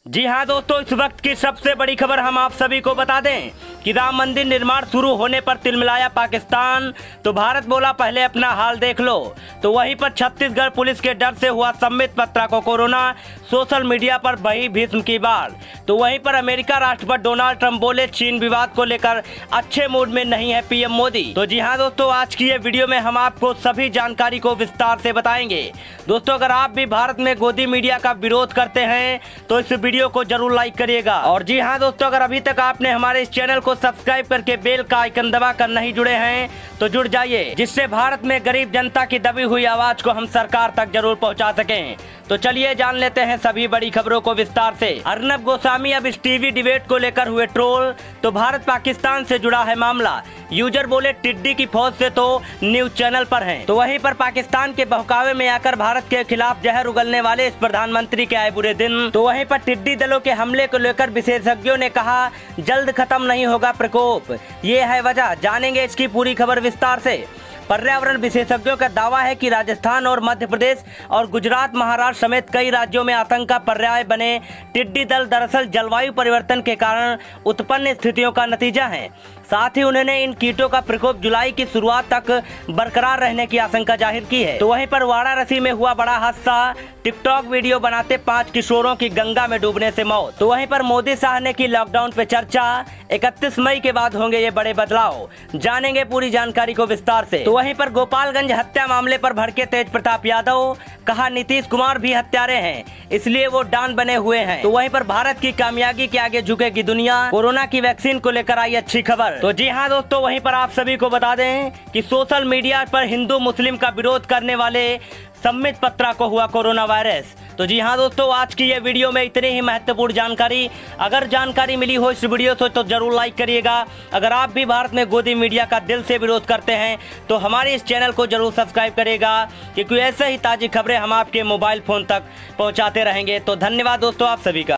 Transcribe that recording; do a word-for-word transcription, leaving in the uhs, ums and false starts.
जी हाँ दोस्तों, इस वक्त की सबसे बड़ी खबर हम आप सभी को बता दें कि राम मंदिर निर्माण शुरू होने पर तिलमिलाया पाकिस्तान, तो भारत बोला पहले अपना हाल देख लो। तो वहीं पर छत्तीसगढ़ पुलिस के डर से हुआ संबित पत्रा को कोरोना, सोशल मीडिया पर बही भीष्म की बाढ़। तो वहीं पर अमेरिका राष्ट्रपति डोनाल्ड ट्रंप बोले चीन विवाद को लेकर अच्छे मूड में नहीं है पीएम मोदी। तो जी हाँ दोस्तों, आज की ये वीडियो में हम आपको सभी जानकारी को विस्तार से बताएंगे। दोस्तों, अगर आप भी भारत में गोदी मीडिया का विरोध करते हैं तो इस वीडियो को जरूर लाइक करिएगा। और जी हाँ दोस्तों, अगर अभी तक आपने हमारे इस चैनल को सब्सक्राइब करके बेल का आइकन दबाकर नहीं जुड़े हैं तो जुड़ जाइए, जिससे भारत में गरीब जनता की दबी हुई आवाज को हम सरकार तक जरूर पहुंचा सकें। तो चलिए जान लेते हैं सभी बड़ी खबरों को विस्तार से। अर्नब गोस्वामी अब इस टीवी डिबेट को लेकर हुए ट्रोल, तो भारत पाकिस्तान से जुड़ा है मामला। यूजर बोले टिड्डी की फौज से तो न्यूज चैनल पर हैं। तो वहीं पर पाकिस्तान के बहकावे में आकर भारत के खिलाफ जहर उगलने वाले इस प्रधानमंत्री के आए बुरे दिन। तो वहीं पर टिड्डी दलों के हमले को लेकर विशेषज्ञों ने कहा जल्द खत्म नहीं होगा प्रकोप, ये है वजह। जानेंगे इसकी पूरी खबर विस्तार से। पर्यावरण विशेषज्ञों का दावा है कि राजस्थान और मध्य प्रदेश और गुजरात, महाराष्ट्र समेत कई राज्यों में आतंक का पर्याय बने टिड्डी दल दरअसल जलवायु परिवर्तन के कारण उत्पन्न स्थितियों का नतीजा है। साथ ही उन्होंने इन कीटों का प्रकोप जुलाई की शुरुआत तक बरकरार रहने की आशंका जाहिर की है। तो वहीं पर वाराणसी में हुआ बड़ा हादसा, टिकटॉक वीडियो बनाते पांच किशोरों की गंगा में डूबने से मौत। तो वहीं पर मोदी शाह ने की लॉकडाउन पे चर्चा, इकतीस मई के बाद होंगे ये बड़े बदलाव। जानेंगे पूरी जानकारी को विस्तार से। तो वहीं पर गोपालगंज हत्या मामले पर भड़के तेज प्रताप यादव, कहा नीतीश कुमार भी हत्यारे हैं इसलिए वो डॉन बने हुए हैं। तो वहीं पर भारत की कामयाबी के आगे झुकेगी दुनिया, कोरोना की वैक्सीन को लेकर आई अच्छी खबर। तो जी हाँ दोस्तों, वहीं पर आप सभी को बता दें कि सोशल मीडिया पर हिंदू मुस्लिम का विरोध करने वाले संबित पत्रा को हुआ कोरोना वायरस। तो जी हाँ दोस्तों, आज की ये वीडियो में इतनी ही महत्वपूर्ण जानकारी। अगर जानकारी मिली हो इस वीडियो से तो जरूर लाइक करिएगा। अगर आप भी भारत में गोदी मीडिया का दिल से विरोध करते हैं तो हमारे इस चैनल को जरूर सब्सक्राइब करिएगा, क्योंकि ऐसे ही ताज़ी खबरें हम आपके मोबाइल फोन तक पहुंचाते रहेंगे। तो धन्यवाद दोस्तों आप सभी का।